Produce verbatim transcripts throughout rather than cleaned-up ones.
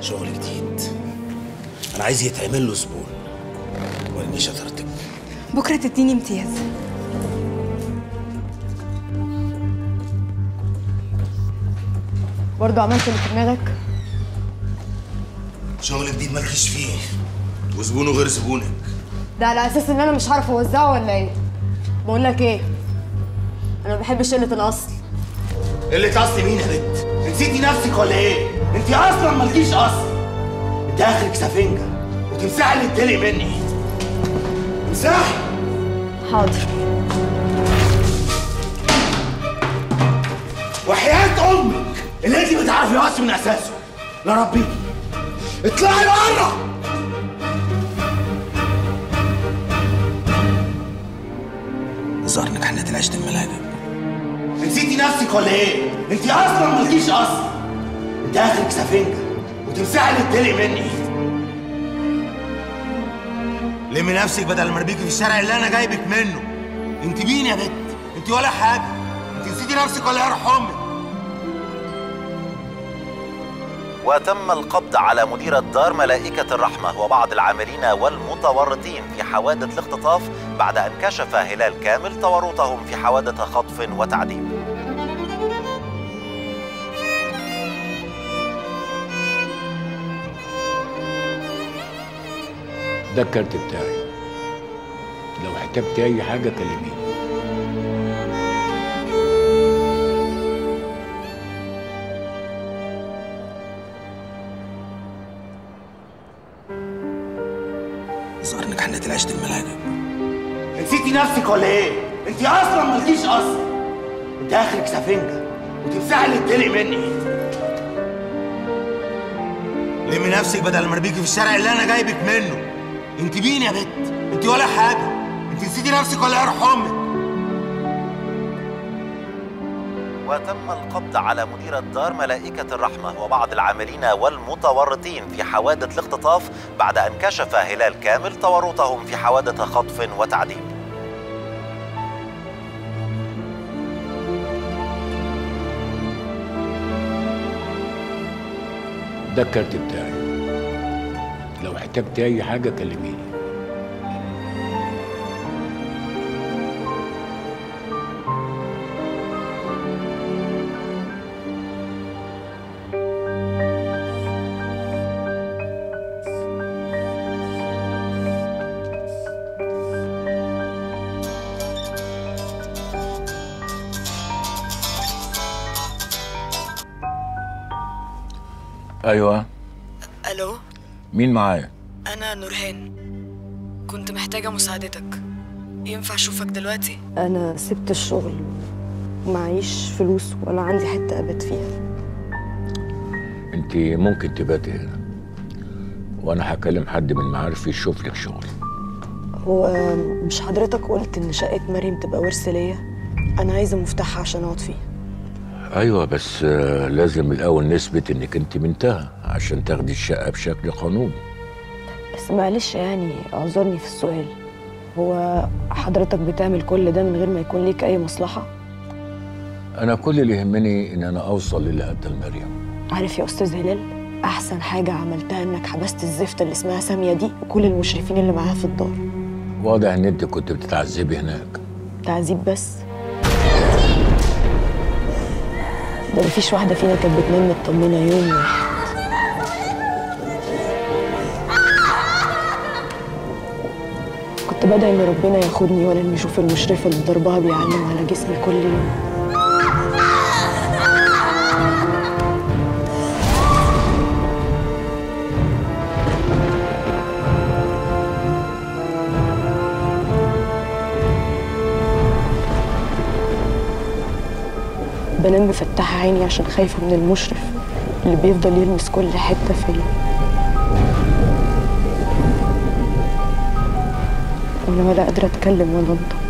شغل جديد. انا عايز يتعمل له زبون وارميه شطارتك. بكره تديني امتياز. برضه عملت اللي في دماغك؟ شغل جديد مالكيش فيه وزبونه غير زبونك. ده على اساس ان انا مش هعرف اوزعه ولا ايه؟ بقول لك ايه، انا ما بحبش قله الاصل. قلة اصل مين يا بت؟ نسيتي نفسك ولا ايه؟ انت اصلا مالكيش اصل. انت اخرك سفنجه وتمسحي اللي اتدلق مني. امسحي. حاضر. وحياة امك اللي انت بتعرفي اصل من اساسه لا ربيكي. اطلعي بره. الظاهر انك حنيت العيش الملاعب. نسيتي نفسك ولا ايه؟ انت اصلا مالكيش اصل. انت اخرك سفنجه وتمسحي اللي اتدلق مني. لمي نفسك بدل ما ارميكي في الشارع اللي انا جايبك منه. انت مين يا بت؟ انت ولا حاجه. انت نسيتي نفسك ولا يروح امك؟ وتم القبض على مديرة دار ملائكة الرحمة وبعض العاملين والمتورطين في حوادث الاختطاف بعد أن كشف هلال كامل تورطهم في حوادث خطف وتعذيب. ده الكارت بتاعي، لو احتجت أي حاجة كلميني. الظاهر انك حنيت العيش الملاعب. نسيتي نفسك ولا ايه؟ انت اصلا مالكيش اصل. انت اخرك سفنجه وتمسحي اللي اتدلق مني. لمي نفسك بدل ما ارميكي في الشارع اللي انا جايبك منه. انت مين يا بت؟ انت ولا حاجه. انت نسيتي نفسك ولا يروح امك؟ وتم القبض على مديرة دار ملائكة الرحمة وبعض العاملين والمتورطين في حوادث الاختطاف بعد أن كشف هلال كامل تورطهم في حوادث خطف وتعذيب. ده الكارت بتاعي، لو احتجت أي حاجة كلميني. أيوة. ألو. مين معايا؟ أنا نورهان، كنت محتاجة مساعدتك. ينفع أشوفك دلوقتي؟ انا سبت الشغل، معيش فلوس ولا عندي حته ابات فيها. أنت ممكن تباتي هنا، وأنا هكلم حد من معارفي يشوف لك شغل. هو مش حضرتك قلت ان شقه مريم تبقى ورث ليا؟ انا عايزه مفتاحها عشان اقعد فيها. أيوة، بس لازم الأول نثبت إنك أنت بنتها عشان تاخدي الشقة بشكل قانوني. بس معلش يعني اعذرني في السؤال، هو حضرتك بتعمل كل ده من غير ما يكون ليك اي مصلحه؟ أنا كل اللي يهمني إن أنا أوصل للي قتل مريم. عارف يا استاذ هلال، احسن حاجه عملتها انك حبست الزفته اللي اسمها ساميه دي وكل المشرفين اللي معاها في الدار. واضح إن أنت كنت بتتعذبي هناك. تعذيب بس؟ ده مفيش واحده فينا كانت بتنام مطمنه يوم واحد. كنت بدعي ان ربنا ياخدني ولا اني اشوف المشرفه اللي ضربها بيعلم على جسمي كل يوم. بنام مفتحه عيني عشان خايفه من المشرف اللي بيفضل يلمس كل حته فيا. وانا ولا قادره اتكلم ولا انطق.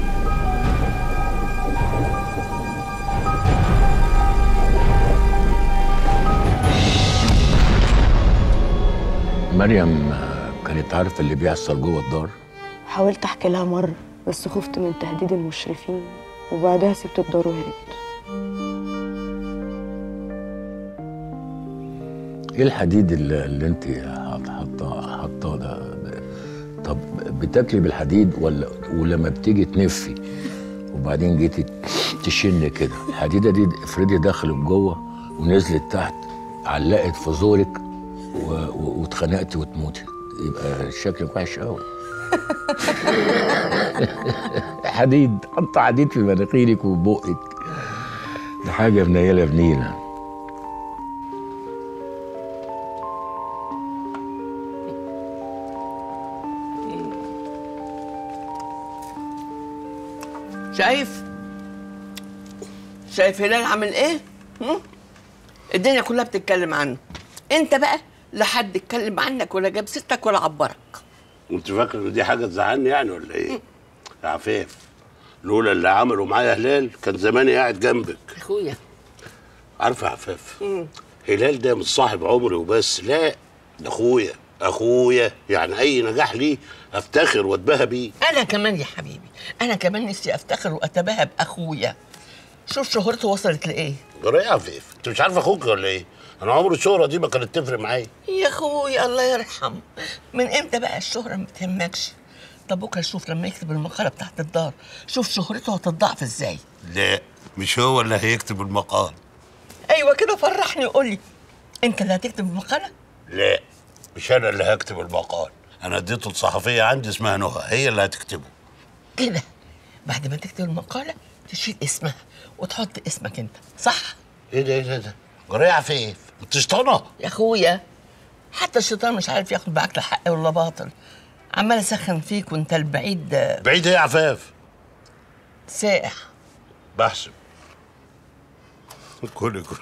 مريم كانت عارفه اللي بيحصل جوه الدار؟ حاولت احكي لها مره بس خفت من تهديد المشرفين، وبعدها سبت الدار وهربت. ايه الحديد اللي, اللي انت حاطاه حاطاه ده؟ طب بتاكلي بالحديد ولا ولما بتيجي تنفي وبعدين جيتي تشن كده الحديده دي افرضي دخلت جوه ونزلت تحت علقت في زورك واتخنقتي وتموتي، يبقى شكلك وحش قوي. حديد، حط حديد في مناخيرك وبقك، دي حاجه منيله بنيله. شايف شايف هلال عامل ايه؟ هم؟ الدنيا كلها بتتكلم عنه، انت بقى لا حد اتكلم عنك ولا جاب سيرتك ولا عبرك. وانت فاكر ان دي حاجه تزعلني يعني ولا ايه؟ يا عفاف، لولا اللي عملوا معايا هلال كان زماني قاعد جنبك. اخويا عارفه يا عفاف، هلال ده مش صاحب عمري وبس، لا ده اخويا اخويا، يعني اي نجاح ليه افتخر واتباهى بيه. انا كمان يا حبيبي، انا كمان نفسي افتخر واتباهى باخويا. شوف شهرته وصلت لايه. جرى ايه يا عفاف؟ انت مش عارفه اخوك ولا ايه؟ انا عمري الشهره دي ما كانت تفرق معايا يا اخويا. الله يرحم، من امتى بقى الشهره ما بتهمكش؟ طب بكره شوف لما يكتب المقاله بتاعت الدار، شوف شهرته هتضاعف ازاي. لا مش هو اللي هيكتب المقال. ايوه كده، فرحني وقول لي انت اللي هتكتب المقاله؟ لا مش انا اللي هكتب المقال، انا اديته الصحفيه عندي اسمها نهى، هي اللي هتكتبه. كده بعد ما تكتب المقاله تشيل اسمها وتحط اسمك انت، صح؟ ايه ده ايه ده؟ جرى ايه يا عفيف؟ انت شيطانه يا اخويا، حتى الشيطان مش عارف ياخد معاك لا حق ولا باطل. عمال اسخن فيك وانت البعيد. بعيد ايه يا عفاف؟ سائح. بحسب. كلي كلي.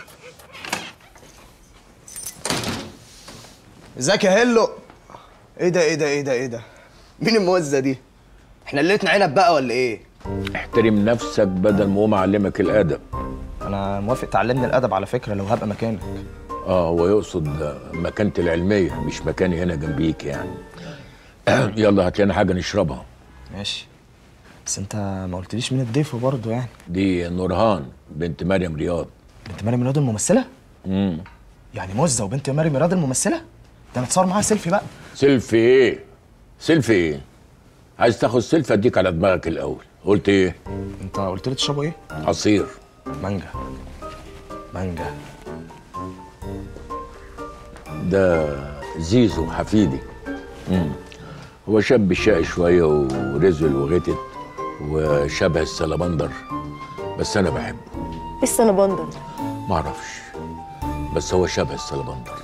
ازيك يا هلو؟ ايه ده ايه ده ايه ده ايه ده؟ مين الموزه دي؟ احنا ليلتنا عنب بقى ولا ايه؟ احترم نفسك بدل ما هو اعلمك الادب. انا موافق تعلمني الادب على فكره لو هبقى مكانك. اه هو يقصد مكانتي العلميه مش مكاني هنا جنبيك يعني. يلا هات لنا حاجه نشربها. ماشي، بس انت ما قلتليش مين الضيف برضه يعني. دي نورهان بنت مريم رياض. بنت مريم رياض الممثله؟ امم يعني موزه وبنت مريم رياض الممثله؟ ده انا اتصور معاها سيلفي بقى. سيلفي ايه؟ سيلفي ايه؟ عايز تاخد سيلفي اديك على دماغك الاول. قلت ايه؟ انت قلت لي تشربوا ايه؟ عصير مانجا. مانجا ده زيزو حفيدي. امم هو شاب شقي شويه ورزل وغتت وشبه السلمندر، بس انا بحبه. ايه السلمندر؟ معرفش، بس هو شبه السلمندر.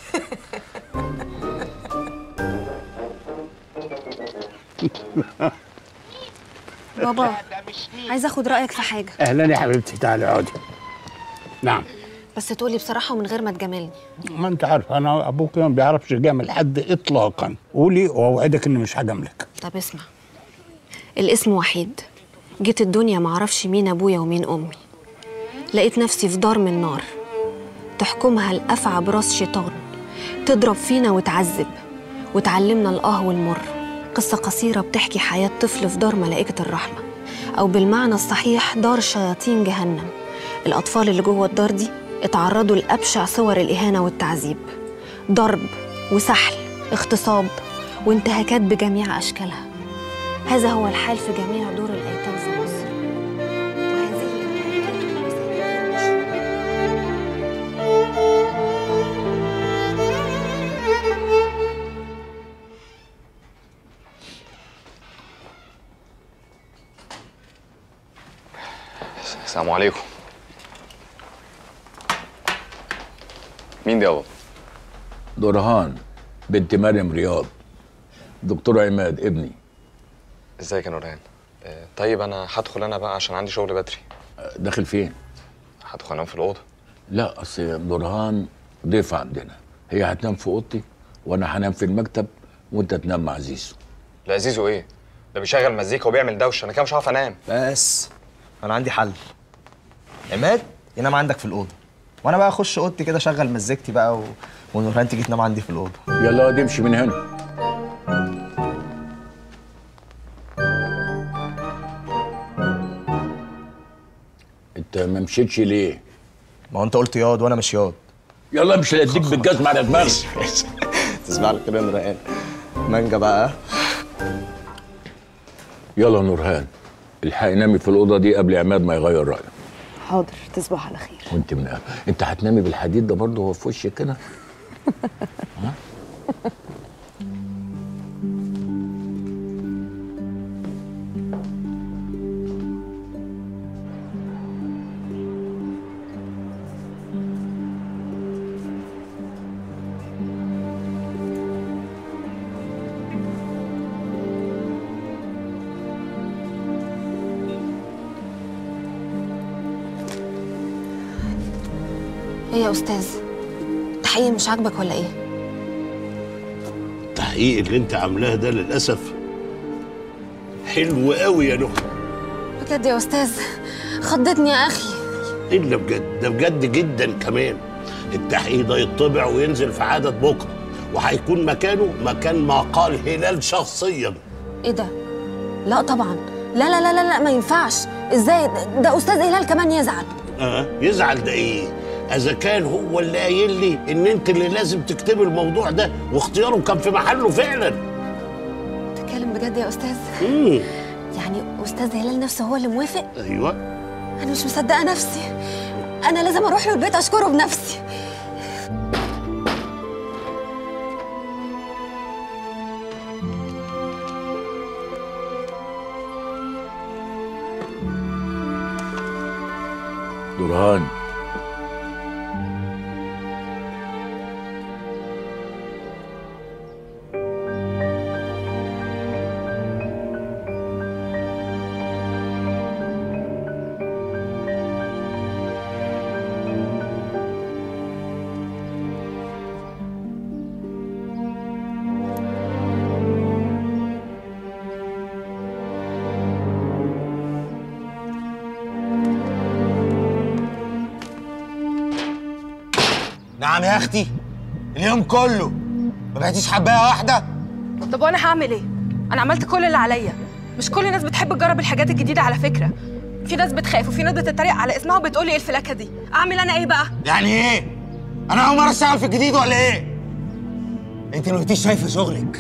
بابا عايزه اخد رايك في حاجه. اهلا يا حبيبتي، تعالي اقعدي. نعم. بس تقولي بصراحه ومن غير ما تجاملني. ما انت عارف انا ابوك ما بيعرفش يجامل حد اطلاقا. قولي واوعدك اني مش هجاملك. طب اسمع، الاسم وحيد. جيت الدنيا معرفش مين ابويا ومين امي، لقيت نفسي في دار من نار تحكمها الافعى براس شيطان، تضرب فينا وتعذب وتعلمنا الاه والمر. قصة قصيرة بتحكي حياة طفل في دار ملائكة الرحمة، أو بالمعنى الصحيح دار شياطين جهنم. الأطفال اللي جوه الدار دي اتعرضوا لأبشع صور الإهانة والتعذيب، ضرب وسحل، اغتصاب وانتهاكات بجميع أشكالها. هذا هو الحال في جميع دور الأيتام في مصر، وهذه الانتهاكات السلام عليكم. مين دي يابا؟ نورهان بنت مريم رياض، دكتور عماد ابني. ازيك يا نورهان؟ آه طيب انا هدخل انا بقى عشان عندي شغل بدري. داخل فين؟ هدخل انام في الاوضه. لا اصل نورهان ضيفه عندنا، هي هتنام في اوضتي وانا هنام في المكتب وانت تنام مع زيزو. لا زيزو ايه؟ ده بيشغل مزيكا وبيعمل دوشه، انا كده مش هعرف انام. بس انا عندي حل، عماد ينام عندك في الاوضه وانا بقى اخش اوضتي كده اشغل مزيكتي بقى و... ونورهان تيجي تنام عندي في الاوضه. يلا نمشي من هنا. انت ما مشيتش ليه؟ ما هو انت قلت ياض وانا مش ياض. يلا امشي اديك بالجزمه على دماغك. تصبح على خير يا نورهان. مانجا بقى. يلا نورهان الحقي نامي في الاوضه دي قبل عماد ما يغير رايه. حاضر، تصبح على خير. وانت من قبل. انت هتنامي بالحديد ده برضه هو في وشك كده؟ ها؟ ايه يا استاذ؟ التحقيق مش عاجبك ولا ايه؟ التحقيق اللي انت عاملاه ده للاسف حلو قوي يا نهى. بجد يا استاذ خضتني يا اخي. الا بجد، ده بجد جدا كمان. التحقيق ده يطبع وينزل في عدد بكره، وهيكون مكانه مكان ما قال هلال شخصيا. ايه ده؟ لا طبعا، لا لا لا لا, لا ما ينفعش. ازاي ده, ده استاذ هلال كمان يزعل؟ اه يزعل ده ايه؟ اذا كان هو اللي قايل لي ان انت اللي لازم تكتبي الموضوع ده، واختياره كان في محله فعلا. تتكلم بجد يا استاذ؟ امم يعني استاذ هلال نفسه هو اللي موافق؟ ايوه. انا مش مصدقه نفسي. انا لازم اروح له البيت اشكره بنفسي. نورهان نعم يا اختي، اليوم كله ما بعتيش حبايه واحده. طب وانا هعمل ايه؟ انا عملت كل اللي عليا. مش كل الناس بتحب تجرب الحاجات الجديده على فكره. في ناس بتخاف وفي ناس بتتريق على اسمها وبتقول لي ايه الفلاكه دي. اعمل انا ايه بقى؟ يعني ايه؟ انا اول مره اشتغل في الجديد ولا ايه؟ انت ما بقيتيش شايفه شغلك.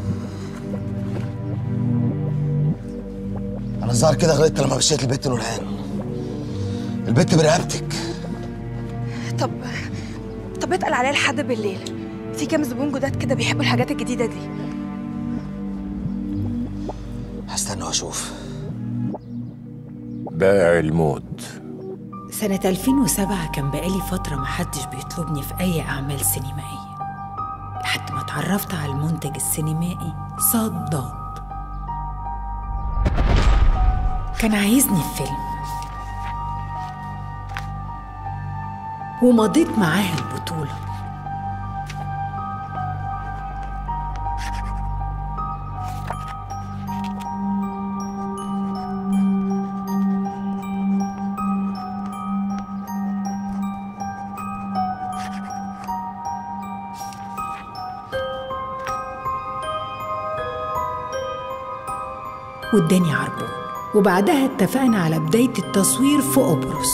انا الظاهر كده غلطت لما مشيت البت نورهان. البت برقبتك. طب طب اتقل عليا لحد بالليل. في كام زبون جداد كده بيحبوا الحاجات الجديده دي. هستنى واشوف. بائع الموت. سنة ألفين وسبعة كان بقالي فترة محدش بيطلبني في أي أعمال سينمائية، لحد ما اتعرفت على المنتج السينمائي صاد ضاد. كان عايزني في فيلم ومضيت معاه البطولة. واداني عربون، وبعدها اتفقنا على بداية التصوير في قبرص.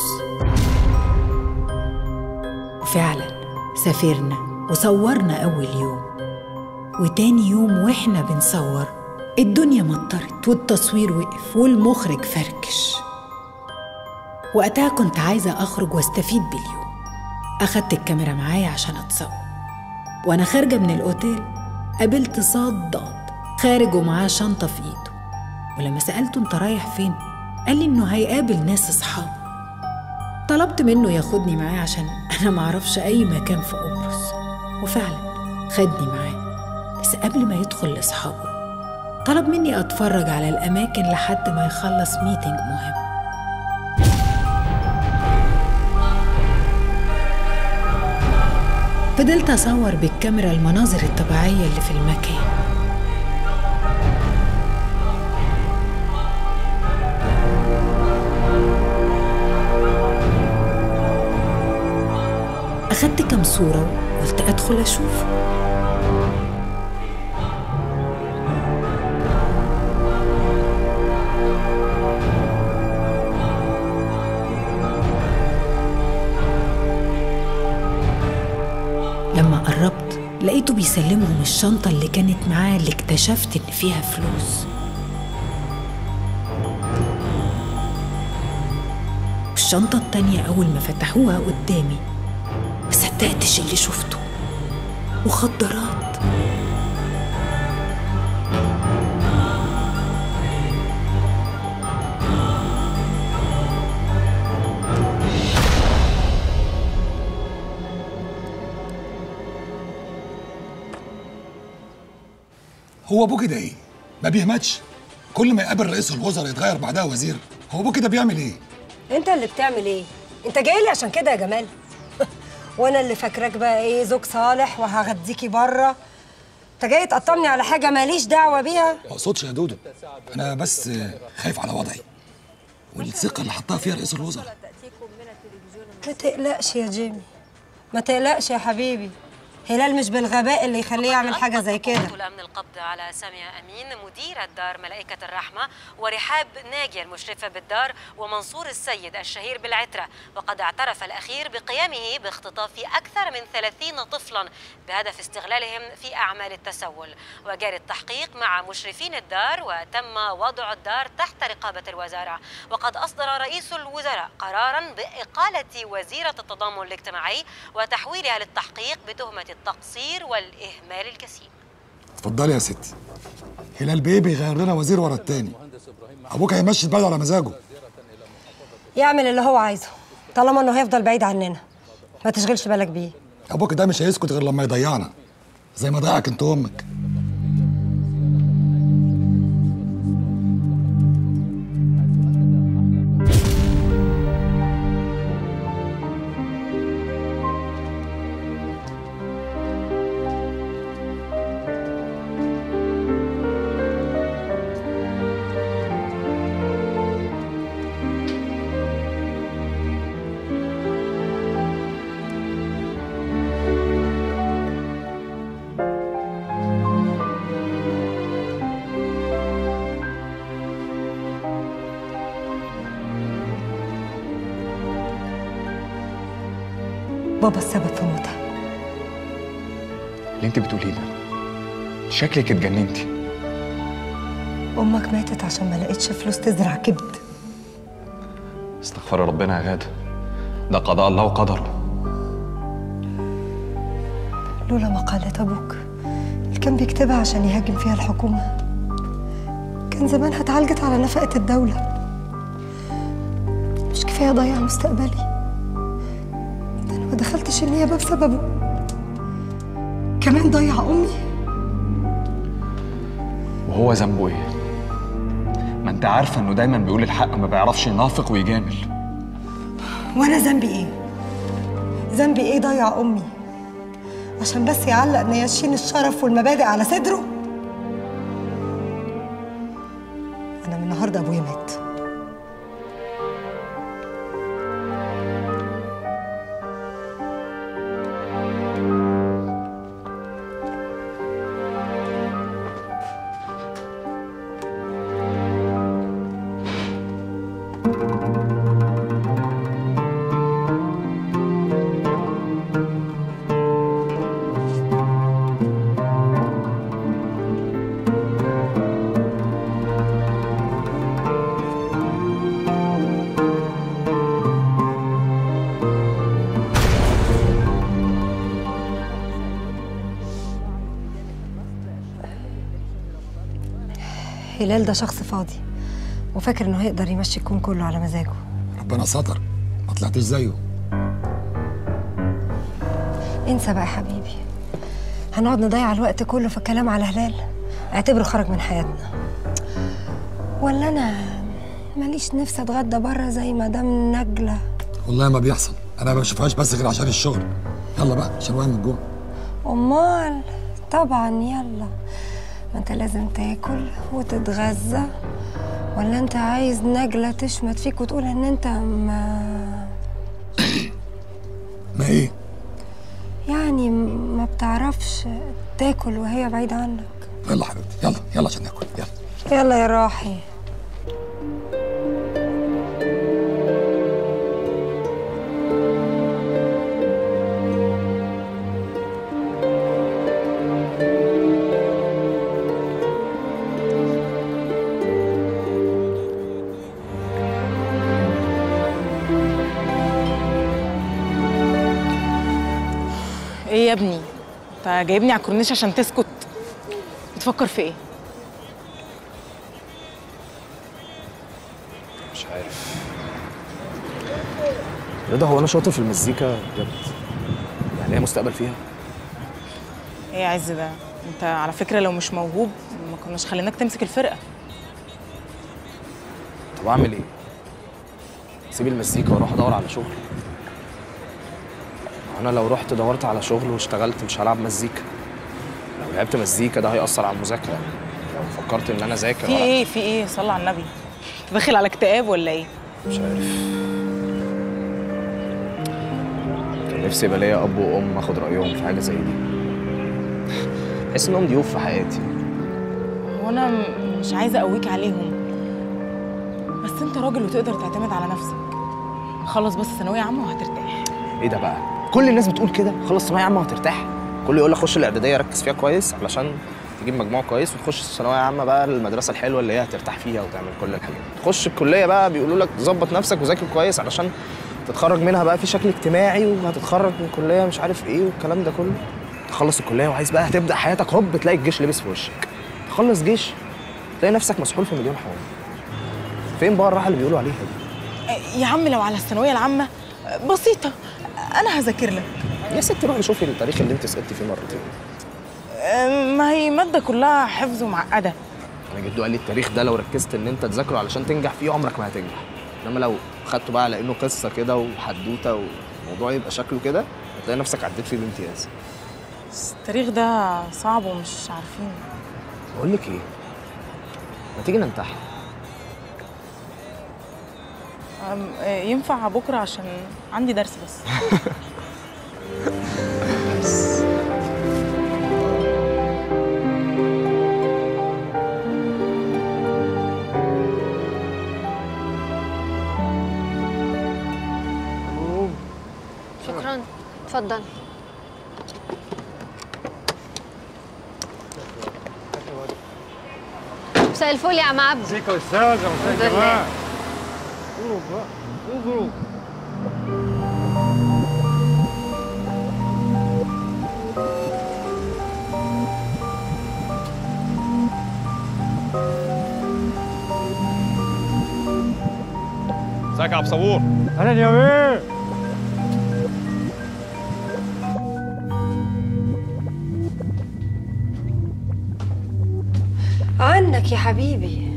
وفعلا سافرنا وصورنا أول يوم، وتاني يوم وإحنا بنصور الدنيا مطرت والتصوير وقف والمخرج فركش. وقتها كنت عايزة أخرج واستفيد باليوم. أخدت الكاميرا معايا عشان أتصور، وأنا خارجة من الأوتيل قابلت صاد ضاد خارج ومعاه شنطة في إيده. ولما سألته انت رايح فين؟ قال لي انه هيقابل ناس اصحابه. طلبت منه ياخدني معاه عشان انا معرفش اي مكان في قبرص، وفعلا خدني معاه. بس قبل ما يدخل لاصحابه طلب مني اتفرج على الاماكن لحد ما يخلص ميتنج مهم. فضلت اصور بالكاميرا المناظر الطبيعية اللي في المكان. أخدت كام صورة وقلت أدخل أشوف. قربت لقيته بيسلمهم الشنطة اللي كانت معاه اللي اكتشفت إن فيها فلوس. الشنطة التانية أول ما فتحوها قدامي مصدقتش اللي شفته، مخدرات. هو ابوه كده ايه؟ ما بيهمتش؟ كل ما يقابل رئيس الوزراء يتغير بعدها وزير. هو ابوه كده بيعمل ايه؟ انت اللي بتعمل ايه؟ انت جاي لي عشان كده يا جمال؟ وانا اللي فاكراك بقى ايه، زوج صالح وهغديكي بره. انت جاي تقطمني على حاجه ماليش دعوه بيها؟ ما اقصدش يا دودو، انا بس خايف على وضعي والثقه اللي حطها فيها رئيس الوزراء. ما تقلقش يا جيمي، ما تقلقش يا حبيبي. هلال مش بالغباء اللي يخليه يعمل حاجه زي كده. الامن القبض على ساميه امين مديره دار ملائكه الرحمه، ورحاب ناجيه المشرفه بالدار، ومنصور السيد الشهير بالعتره. وقد اعترف الاخير بقيامه باختطاف اكثر من ثلاثين طفلا بهدف استغلالهم في اعمال التسول. وجاري التحقيق مع مشرفين الدار، وتم وضع الدار تحت رقابه الوزاره. وقد اصدر رئيس الوزراء قرارا باقاله وزيره التضامن الاجتماعي وتحويلها للتحقيق بتهمه التقصير والإهمال الجسيم. اتفضلي يا ستي. هلال بيه بيغير لنا وزير ورا التاني. ابوك هيمشي البلد على مزاجه. يعمل اللي هو عايزه طالما انه هيفضل بعيد عننا، ما تشغلش بالك بيه. ابوك ده مش هيسكت غير لما يضيعنا زي ما ضيعك انت وامك. بابا السبب في موتها. اللي انت بتقوليه ده شكلك اتجننتي. امك ماتت عشان ما لقيتش فلوس تزرع كبد. استغفر ربنا يا غاده، ده قضاء الله وقدره. لولا مقالة ابوك اللي كان بيكتبها عشان يهاجم فيها الحكومه كان زمانها اتعالجت على نفقه الدوله. مش كفايه ضيع مستقبلي، ما دخلتش النيابه بسببه، كمان ضيع امي. وهو ذنبه ايه؟ ما انت عارفه انه دايما بيقول الحق، ما بيعرفش ينافق ويجامل. وانا ذنبي ايه؟ ذنبي ايه ضيع امي عشان بس يعلق نياشين الشرف والمبادئ على صدره؟ انا من النهارده ابويا مات. هلال ده شخص فاضي وفاكر انه هيقدر يمشي الكون كله على مزاجه. ربنا ستر، ما طلعتش زيه. انسى بقى يا حبيبي، هنقعد نضيع الوقت كله في الكلام على هلال؟ اعتبره خرج من حياتنا. ولا انا ماليش نفسي اتغدى بره زي مدام نجله؟ والله ما بيحصل، انا ما بشوفهاش بس غير عشان الشغل. يلا بقى عشان واقع من الجوع. امال طبعا يلا، ما انت لازم تاكل وتتغذى. ولا انت عايز نجله تشمت فيك وتقول ان انت ما ما ايه؟ يعني ما بتعرفش تاكل وهي بعيده عنك. يلا حبيبتي يلا يلا عشان ناكل. يلا يلا يا راحي. ابني، انت جايبني على الكورنيش عشان تسكت؟ بتفكر في ايه؟ مش عارف رضا، هو انا شاطر في المزيكا بجد؟ يعني ليا مستقبل فيها؟ ايه يا عز ده؟ انت على فكره لو مش موهوب ما كناش خليناك تمسك الفرقه. طب اعمل ايه؟ اسيب المزيكا واروح ادور على شغل؟ انا لو رحت دورت على شغل واشتغلت مش هلعب مزيكا. لو لعبت مزيكا ده هيأثر على المذاكره. لو فكرت ان انا اذاكر في ايه في ايه صلي على النبي، انت داخل على اكتئاب ولا ايه؟ مش عارف. كان نفسي يبقى ليا اب وام اخد رايهم في حاجه زي دي. بحس انهم ضيوف في حياتي. هو انا م- مش عايزه اقويك عليهم، بس انت راجل وتقدر تعتمد على نفسك. خلص بس ثانويه عامه وهترتاح. ايه ده بقى؟ كل الناس بتقول كده، خلص ثانويه عامه وهترتاح. كله يقول لك خش الاعداديه ركز فيها كويس علشان تجيب مجموع كويس، وتخش الثانويه عامه بقى المدرسه الحلوه اللي هي هترتاح فيها وتعمل كل الحاجات. تخش الكليه بقى بيقولوا لك ظبط نفسك وذاكر كويس علشان تتخرج منها بقى في شكل اجتماعي، وهتتخرج من كليه مش عارف ايه والكلام ده كله. تخلص الكليه وعايز بقى هتبدا حياتك، هوب تلاقي الجيش لبس في وشك. تخلص جيش تلاقي نفسك مسحول في مليون حوار. فين بقى الراحه اللي بيقولوا عليها دي؟ يا عم لو على الثانويه العامه بسيطه، انا هذاكر لك. يا ست روحي شوفي التاريخ اللي انت سقطتي فيه مرتين. ما هي ماده كلها حفظ ومعقده. انا جدو قال لي التاريخ ده لو ركزت ان انت تذاكره علشان تنجح فيه عمرك ما هتنجح، انما لو خدته بقى على انه قصه كده وحدوته والموضوع يبقى شكله كده هتلاقي نفسك عديت فيه بامتياز. بس التاريخ ده صعب ومش عارفين. بقول لك ايه، ما تيجي ننتحر؟ أم- ينفع بكره عشان عندي درس بس. شكرا، اتفضل. مساء الفل يا عم عبد. ازيك يا استاذه؟ مساء الجمال. قولوا بقى قولوا. ازيك يا عبد صبور؟ اهلا يا بيه. عنك يا حبيبي.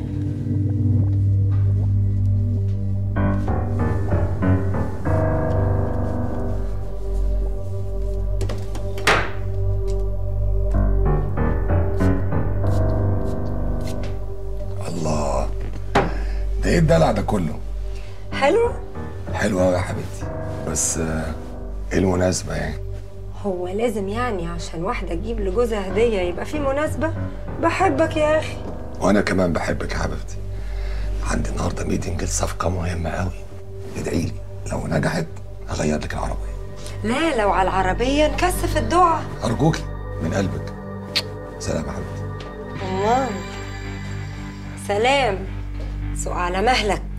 الله، ده ايه الدلع ده كله؟ حلو؟ حلو قوي يا حبيبتي، بس آه، ايه المناسبة يعني؟ هو لازم يعني عشان واحدة تجيب لجوزها هدية يبقى في مناسبة؟ بحبك يا أخي. وانا كمان بحبك يا حبيبتي. عندي النهارده ميتنج لصفقة مهمة قوي، ادعي لي لو نجحت هغير لك العربية. لا لو على العربية نكثف الدعاء. أرجوكي من قلبك. سلام يا حبيبتي. أمال سلام، سوق على مهلك.